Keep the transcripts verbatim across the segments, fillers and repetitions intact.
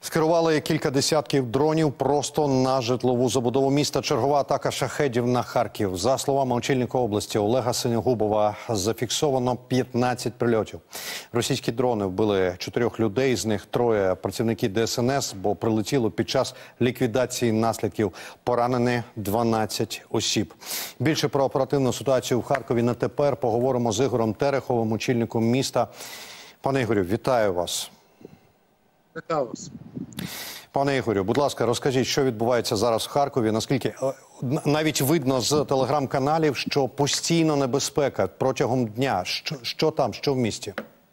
Скерували кілька десятків дронів просто на житлову забудову міста. Чергова атака шахедів на Харків. За словами очільника області Олега Синьогубова, зафіксовано п'ятнадцять прильотів. Російські дрони вбили чотирьох людей, з них троє працівники Де Ес Ен Ес, бо прилетіло під час ліквідації наслідків. Поранені дванадцять осіб. Більше про оперативну ситуацію в Харкові на тепер поговоримо з Ігорем Тереховим, очільником міста. Пане Ігорю, вітаю вас. Вітаю вас. Пане Ігорю, будь ласка, розкажіть, що відбувається зараз в Харкові, наскільки навіть видно з телеграм-каналів, що постійно небезпека протягом дня. Що, що там, що в місті?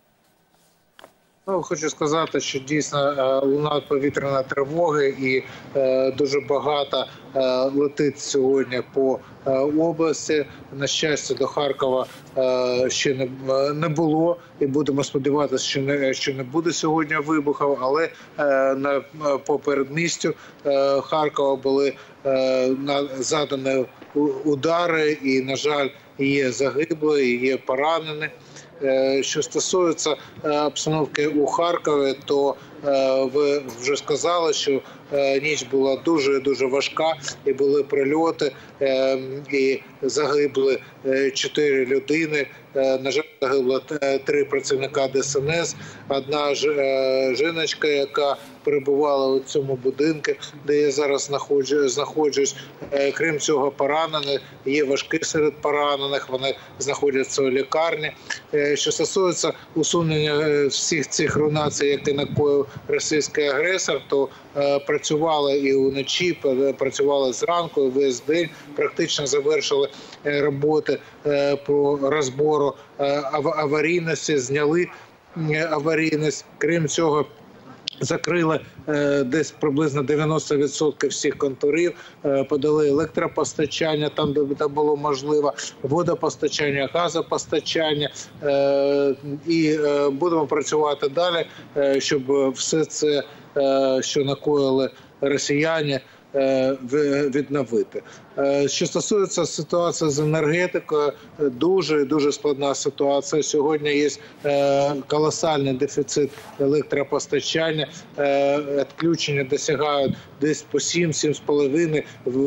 Ну, хочу сказати, що дійсно лунають повітряна тривоги і е, дуже багато е, летить сьогодні по е, області. На щастя, до Харкова е, ще не, не було, і будемо сподіватися, що не, що не буде сьогодні вибухів, але е, на, по передмістю е, Харкова були е, на, задані удари і, на жаль, є загиблі, є поранені. Що стосується обстановки у Харкові, то ви вже сказали, що ніч була дуже-дуже важка, і були прильоти, і загибли чотири людини. На жаль, загибло три працівника Де Ес Ен Ес, одна жіночка, яка перебувала у цьому будинку, де я зараз знаходжусь. Крім цього, поранені, є важкі серед поранених, вони знаходяться у лікарні. Що стосується усунення всіх цих руйнацій, які накоїв російський агресор, то працювали і вночі, працювали зранку, і весь день, практично завершили роботи по розбору аварійності, зняли аварійність. Крім цього, закрили е, десь приблизно дев'яносто відсотків всіх контурів, е, подали електропостачання там, де це було можливо, водопостачання, газопостачання, е, і е, будемо працювати далі, е, щоб все це, е, що накоїли росіяни, відновити. Що стосується ситуації з енергетикою, дуже дуже складна ситуація. Сьогодні є колосальний дефіцит електропостачання, відключення досягають десь по сім-сім з половиною,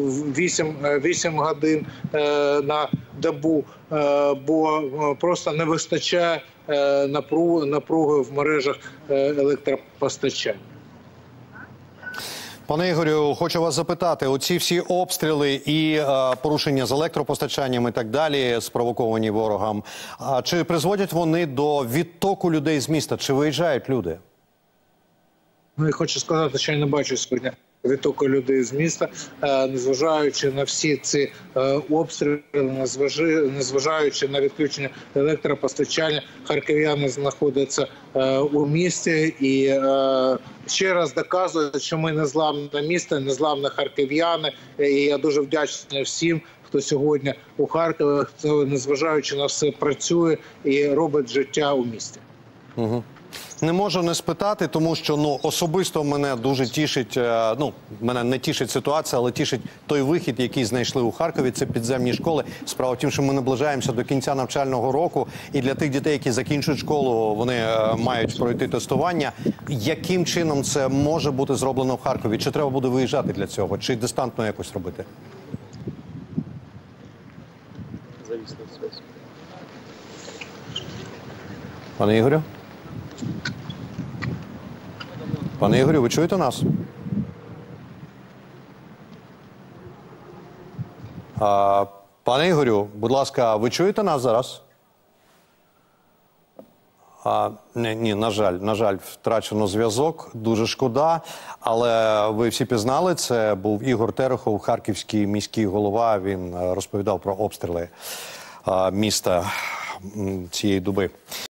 вісім годин на добу, бо просто не вистачає напруги в мережах електропостачання. Пане Ігорю, хочу вас запитати, оці всі обстріли і е, порушення з електропостачанням і так далі, спровоковані ворогом, а чи призводять вони до відтоку людей з міста? Чи виїжджають люди? Ну, я хочу сказати, що я не бачу сьогодні відтоку людей з міста, незважаючи на всі ці обстріли, незважаючи на відключення електропостачання, харків'яни знаходяться у місті і ще раз доказують, що ми незламне місто, незламні харків'яни. І я дуже вдячний всім, хто сьогодні у Харкові, хто, незважаючи на все, працює і робить життя у місті. Угу. Не можу не спитати, тому що ну, особисто мене дуже тішить, ну, мене не тішить ситуація, але тішить той вихід, який знайшли у Харкові, це підземні школи. Справа в тім, що ми наближаємося до кінця навчального року, і для тих дітей, які закінчують школу, вони мають пройти тестування. Яким чином це може бути зроблено в Харкові? Чи треба буде виїжджати для цього? Чи дистантно якось робити? Пане Ігорю? Пане Ігорю, ви чуєте нас? А, пане Ігорю, будь ласка, ви чуєте нас зараз? А, ні, ні, на жаль, на жаль, втрачено зв'язок, дуже шкода, але ви всі пізнали, це був Ігор Терехов, харківський міський голова, він розповідав про обстріли а, міста цієї доби.